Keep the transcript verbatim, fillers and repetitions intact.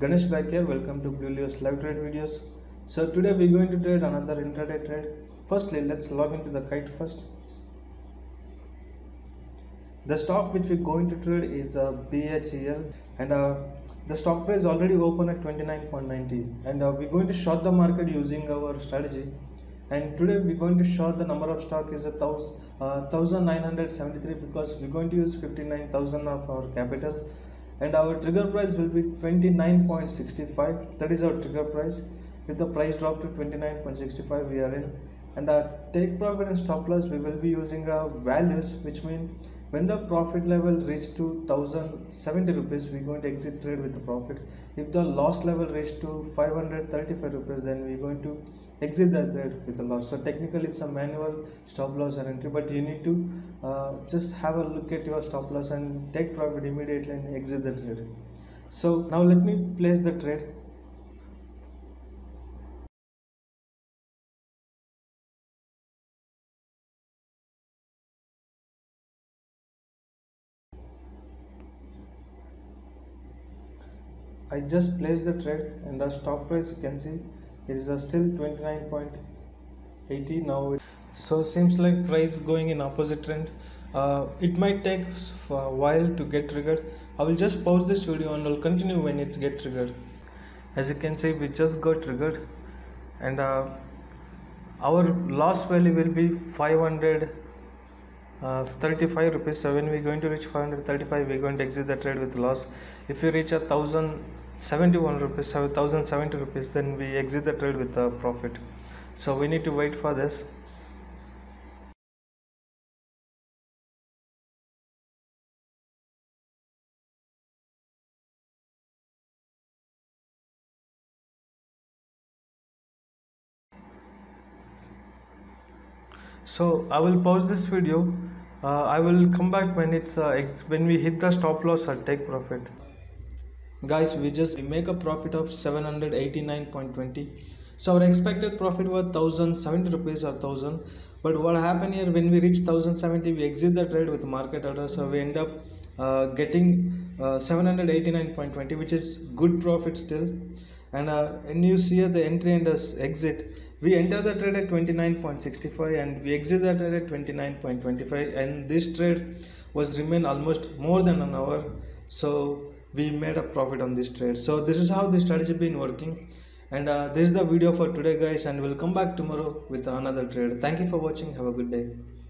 Ganesh back here. Welcome to Blueleo's live trade videos. So today we're going to trade another intraday trade. Firstly, let's log into the kite first. The stock which we're going to trade is uh, B H E L, and uh, the stock price already open at twenty-nine point nine zero, and uh, we're going to short the market using our strategy. And today we're going to short the number of stock is a thousand, uh, one thousand nine hundred seventy-three because we're going to use fifty-nine thousand of our capital, and our trigger price will be twenty-nine point six five. That is our trigger price. With the price drop to twenty-nine point six five, we are in. And our take profit and stop loss, we will be using our values, which mean when the profit level reach to one thousand seventy rupees, we're going to exit trade with the profit. If the loss level reach to five hundred thirty-five rupees, then we're going to exit that trade with a loss. So technically it's a manual stop loss and entry, but you need to uh, just have a look at your stop loss and take profit immediately and exit the trade. So now let me place the trade. I just placed the trade, and the stop price you can see is uh, still twenty-nine point eight zero now. So seems like price going in opposite trend. Uh, it might take a while to get triggered. I will just pause this video and I'll continue when it's get triggered. As you can see, we just got triggered, and uh, our loss value will be five hundred thirty-five rupees. So when we're going to reach five hundred thirty-five, we're going to exit the trade with loss. If we reach a thousand seventy-one rupees, one thousand seventy rupees, then we exit the trade with a profit. So we need to wait for this. So I will pause this video. uh, I will come back when it's uh, when we hit the stop loss or take profit. Guys, we just make a profit of seven hundred eighty-nine point two zero. So our expected profit was one thousand seventy rupees or one thousand, but what happened here, when we reach one thousand seventy, we exit the trade with market order, so we end up uh, getting uh, seven hundred eighty-nine point two zero, which is good profit still. And uh, and you see the entry and exit, we enter the trade at twenty-nine point six five and we exit the trade at twenty-nine point two five, and this trade was remain almost more than an hour, so we made a profit on this trade. So this is how the strategy been working, and uh, this is the video for today, guys, and we'll come back tomorrow with another trade. Thank you for watching. Have a good day.